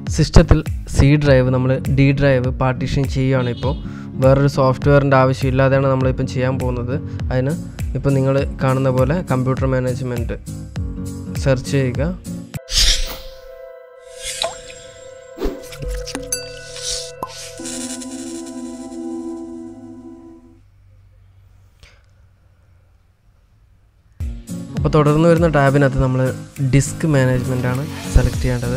സിസ്റ്റത്തിൽ C drive നമ്മൾ D drive partition ചെയ്യുകയാണ്. ഇപ്പോൾ വേറൊരു സോഫ്റ്റ്വെയറിൻ്റെ ആവശ്യമില്ലാതെയാണ് നമ്മളിപ്പം ചെയ്യാൻ പോകുന്നത്. അതിന് ഇപ്പോൾ നിങ്ങൾ കാണുന്ന പോലെ കമ്പ്യൂട്ടർ മാനേജ്മെൻറ്റ് സെർച്ച് ചെയ്യുക. അപ്പോൾ തുടർന്ന് വരുന്ന ടാബിനകത്ത് നമ്മൾ ഡിസ്ക് മാനേജ്മെൻറ്റാണ് സെലക്ട് ചെയ്യേണ്ടത്.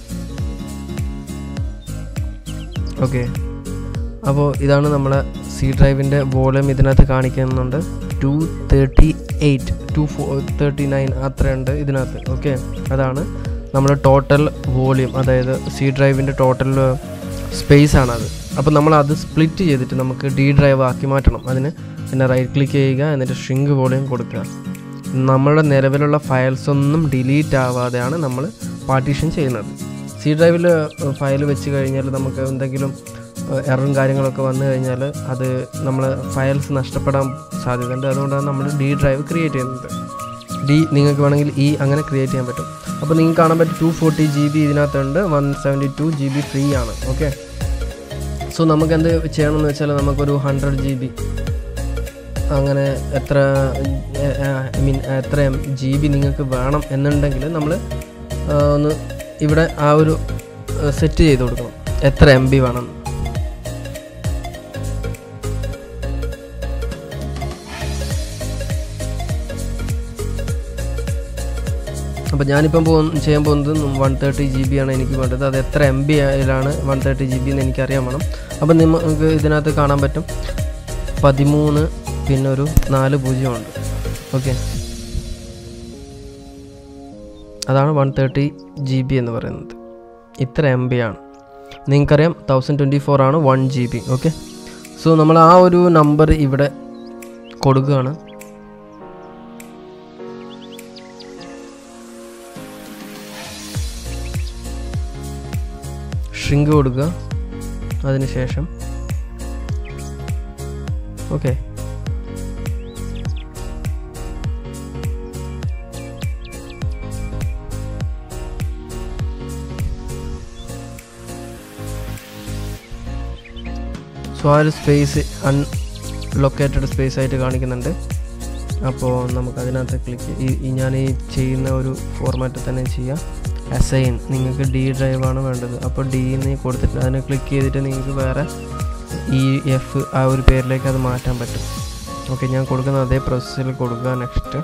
ഓക്കെ, അപ്പോൾ ഇതാണ് നമ്മളെ സി ഡ്രൈവിൻ്റെ വോളിയം ഇതിനകത്ത് കാണിക്കുന്നുണ്ട്. 238 239 അത്രയുണ്ട് ഇതിനകത്ത്. ഓക്കെ, അതാണ് നമ്മുടെ ടോട്ടൽ വോളിയം, അതായത് സി ഡ്രൈവിൻ്റെ ടോട്ടൽ സ്പേസ് ആണത്. അപ്പോൾ നമ്മളത് സ്പ്ലിറ്റ് ചെയ്തിട്ട് നമുക്ക് ഡി ഡ്രൈവ് ആക്കി മാറ്റണം. അതിന് പിന്നെ റൈറ്റ് ക്ലിക്ക് ചെയ്യുക, എന്നിട്ട് ഷ്രിങ്ക് വോളിയം കൊടുക്കുക. നമ്മുടെ നിലവിലുള്ള ഫയൽസ് ഒന്നും ഡിലീറ്റ് ആവാതെയാണ് നമ്മൾ പാർട്ടീഷൻ ചെയ്യുന്നത്. സി ഡ്രൈവിൽ ഫയൽ വെച്ച് കഴിഞ്ഞാൽ നമുക്ക് എന്തെങ്കിലും എററും കാര്യങ്ങളൊക്കെ വന്നു കഴിഞ്ഞാൽ അത് നമ്മൾ ഫയൽസ് നഷ്ടപ്പെടാൻ സാധ്യതയുണ്ട്. അതുകൊണ്ടാണ് നമ്മൾ ഡി ഡ്രൈവ് ക്രിയേറ്റ് ചെയ്യുന്നത്. നിങ്ങൾക്ക് വേണമെങ്കിൽ അങ്ങനെ ക്രിയേറ്റ് ചെയ്യാൻ പറ്റും. അപ്പോൾ നിങ്ങൾക്ക് കാണാൻ പറ്റും 240 GB ഇതിനകത്തുണ്ട്, 172 GB ഫ്രീ ആണ്. ഓക്കെ, സോ നമുക്ക് എന്ത് ചെയ്യണമെന്ന് വെച്ചാൽ നമുക്കൊരു 100 GB അങ്ങനെ എത്ര GB നിങ്ങൾക്ക് വേണം എന്നുണ്ടെങ്കിൽ നമ്മൾ ഒന്ന് ഇവിടെ ആ ഒരു സെറ്റ് ചെയ്ത് കൊടുക്കണം, എത്ര MB വേണം. അപ്പോൾ ഞാനിപ്പം ചെയ്യാൻ പോകുന്നത് 130 GB ആണ് എനിക്ക് വേണ്ടത്. അത് എത്ര MB യിലാണ് 130 GB എന്ന് എനിക്കറിയാൻ വേണം. അപ്പം നിങ്ങൾക്ക് ഇതിനകത്ത് കാണാൻ പറ്റും 13 പിന്നെ ഒരു 40 ഉണ്ട്. ഓക്കെ, അതാണ് 130 GB എന്ന് പറയുന്നത്. ഇത്ര MB ആണ്. നിങ്ങൾക്കറിയാം 1024 ആണ് 1 GB. ഓക്കെ, സോ നമ്മൾ ആ ഒരു നമ്പർ ഇവിടെ കൊടുക്കുകയാണ്. ഷ്രിങ്ക് കൊടുക്കുക, അതിനുശേഷം ഓക്കെ, സോ ആ ഒരു സ്പേസ് അൺലൊക്കേറ്റഡ് സ്പേസ് ആയിട്ട് കാണിക്കുന്നുണ്ട്. അപ്പോൾ നമുക്കതിനകത്ത് ഞാൻ ഈ ചെയ്യുന്ന ഒരു ഫോർമാറ്റിൽ തന്നെ ചെയ്യാം. അസൈൻ, നിങ്ങൾക്ക് ഡി ഡ്രൈവാണ് വേണ്ടത്. അപ്പോൾ ഡി എന്ന് കൊടുത്തിട്ട് അതിനെ ക്ലിക്ക് ചെയ്തിട്ട് നിങ്ങൾക്ക് വേറെ EF ആ ഒരു പേരിലേക്ക് അത് മാറ്റാൻ പറ്റും. ഓക്കെ, ഞാൻ കൊടുക്കുന്ന അതേ പ്രോസസ്സിൽ കൊടുക്കുക. നെക്സ്റ്റ്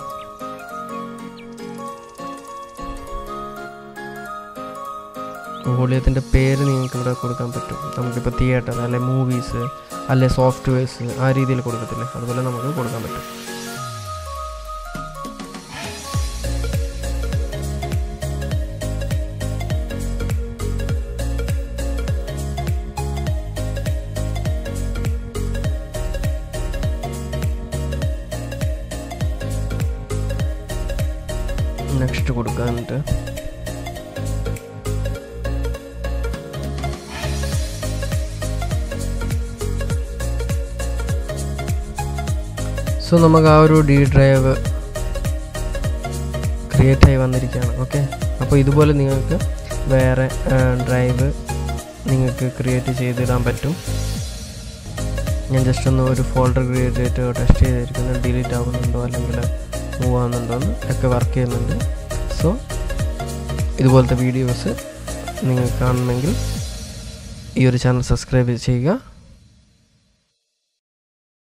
വോളിയത്തിൻ്റെ പേര് നിങ്ങൾക്ക് ഇവിടെ കൊടുക്കാൻ പറ്റും. നമുക്കിപ്പോൾ തിയേറ്റർ അല്ലെ മൂവീസ് അല്ലെ സോഫ്റ്റ്വെയർസ് ആ രീതിയിൽ കൊടുക്കത്തില്ലേ, അതുപോലെ നമുക്ക് കൊടുക്കാൻ പറ്റും. നെക്സ്റ്റ് കൊടുക്കാനുണ്ട്. സോ നമുക്ക് ആ ഒരു ഡി ഡ്രൈവ് ക്രിയേറ്റ് ആയി വന്നിരിക്കുകയാണ്. ഓക്കെ, അപ്പോൾ ഇതുപോലെ നിങ്ങൾക്ക് വേറെ ഡ്രൈവ് നിങ്ങൾക്ക് ക്രിയേറ്റ് ചെയ്തിടാൻ പറ്റും. ഞാൻ ജസ്റ്റ് ഒന്ന് ഒരു ഫോൾഡർ ക്രിയേറ്റ് ചെയ്തിട്ട് ടെസ്റ്റ് ചെയ്തിരിക്കുന്നത് ഡിലീറ്റ് ആകുന്നുണ്ടോ അല്ലെങ്കിൽ മൂവ് ആകുന്നുണ്ടോ എന്ന് ഒക്കെ വർക്ക് ചെയ്യുന്നുണ്ട്. സോ ഇതുപോലത്തെ വീഡിയോസ് നിങ്ങൾക്ക് കാണണമെങ്കിൽ ഈ ഒരു ചാനൽ സബ്സ്ക്രൈബ് ചെയ്യുക.